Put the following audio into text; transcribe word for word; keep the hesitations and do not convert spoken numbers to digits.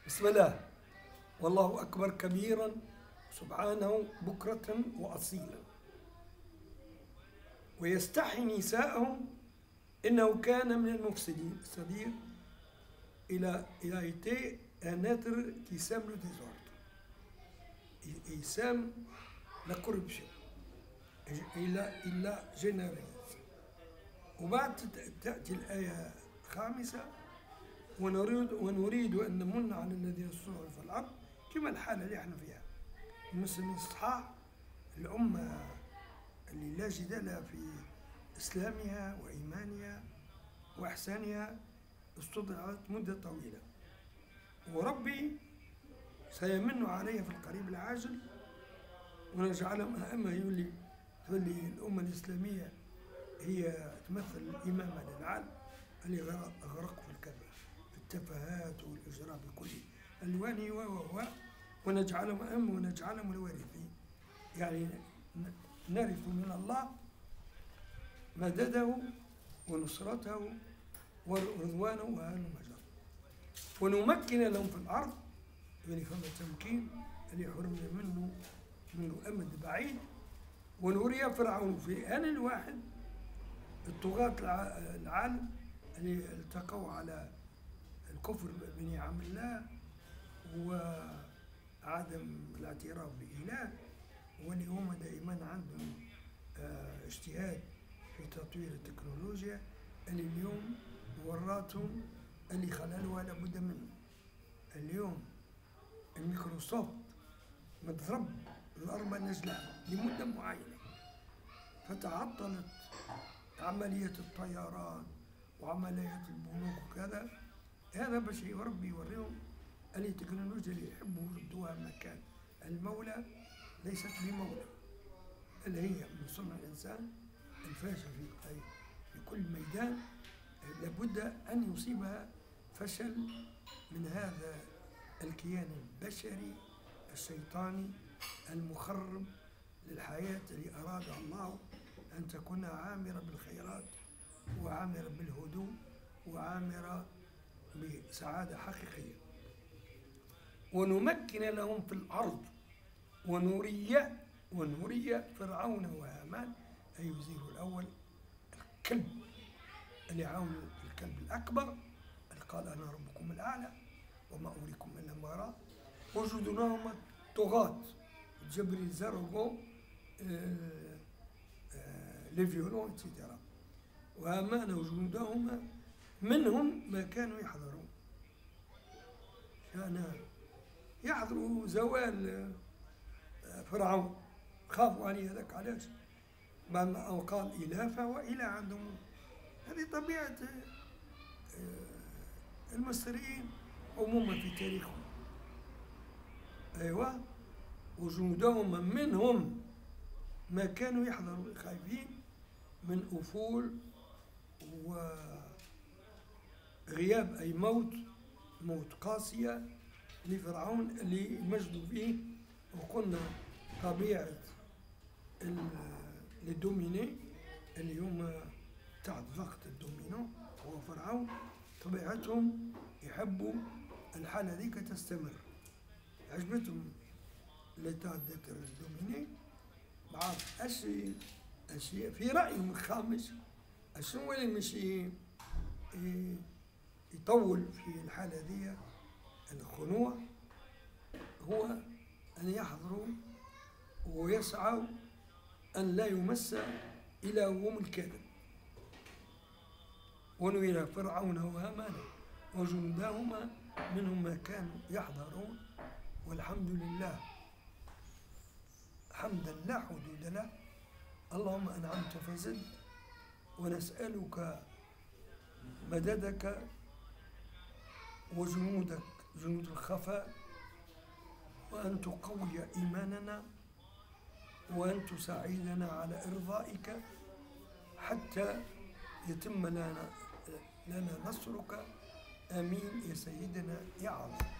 بسم الله، والله أكبر كبيرا سبحانه بكرة وأصيلا، ويستحي نساءهم إنه كان من المفسدين. C'est-à-dire, il a, il a été un être qui sème le désordre. Il, il sème la corruption. Il l'a il l'a généralisé. وبعد تأتي الآية الخامسة: ونريد ونريد أن نمن على الذين استضعفوا في الأرض، كما الحالة اللي احنا فيها. المسلمين الصحاح، الأمة اللي لا جدال في إسلامها وإيمانها وإحسانها، استضعفت مدة طويلة، وربي سيمن عليها في القريب العاجل ونجعلهم أئمة. يولي تولي الأمة الإسلامية هي تمثل الإمامة للعالم اللي غرقوا في الكذب، في التفاهات والإجرام بكل ألوانه و و ونجعلهم أئمة ونجعلهم الوارثين، يعني نرث من الله مدده ونصرته ورضوانه وهل مجره، ونمكن لهم في الأرض، يعني فما التمكين اللي حرمنا منه منه أمد بعيد، ونري فرعون في آن الواحد الطغاة العالم اللي التقوا على الكفر بنعم الله وعدم الاعتراف بإله، واللي هم دائما عندهم اجتهاد في تطوير التكنولوجيا اللي اليوم وراتهم اللي خلالها لابد منه. اليوم الميكروسوفت متضرب الأربع نجلة لمدة معينة، فتعطلت عملية الطيران وعمليات البنوك وكذا. هذا باش ربي يوريهم اللي التكنولوجيا اللي يحبوا يردوها مكان المولى ليست بمولى، اللي هي من صنع الإنسان الفاشل في في كل ميدان، لابد أن يصيبها فشل من هذا الكيان البشري الشيطاني المخرب للحياة اللي أراد الله أن تكون عامرة بالخيرات وعامرة بالهدوء وعامرة بسعادة حقيقية. ونمكن لهم في الأرض ونري ونري فرعون وهامان، أي وزير الأول الكلب اللي عاون الكلب الأكبر اللي قال أنا ربكم الأعلى وما أريكم إلا ما أرى، وجدناهم طغاة جبري زرقوا آه آه لي فيولون إتسيتيرا، وهامان وجنودهما منهم ما كانوا يحذرون، كان يحذروا زوال فرعون، خافوا عليه هذاك. علاش؟ بعد ما قال إله فهو إله عندهم. هذه طبيعة المصريين عموما في تاريخهم. أيوة، وجنودهم منهم ما كانوا يحذروا، خايفين من أفول وغياب أي موت، موت قاسية لفرعون اللي مجدوا فيه. وقلنا طبيعة الدوميني اللي هم تحت ضغط الدومينو هو فرعون، طبيعتهم يحبوا الحالة ذيك تستمر. عجبتهم ليتا ديتر الدوميني، بعرف أشي أشي في رأيهم الخامس أشنو اللي مشي يطول في الحالة ذي الخنوع، هو أن يحضروا ويسعوا أن لا يمس إلههم الكاذب. ونري فرعون وهامان وجندهما منهم ما كانوا يحذرون، والحمد لله حمدا لا حدود له. اللهم أنعمت فزد، ونسألك مددك وجنودك جنود الخفاء، وأن تقوي إيماننا، وأن تساعدنا على إرضائك حتى يتم لنا لنا نصرك. آمين يا سيدنا يا عظيم.